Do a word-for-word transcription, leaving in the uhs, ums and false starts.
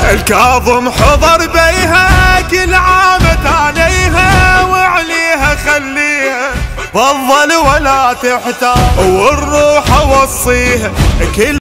الكاظم حضر بيها كل عام تاليها وعليها خليها تفضل ولا تحتاج والروح اوصيها كل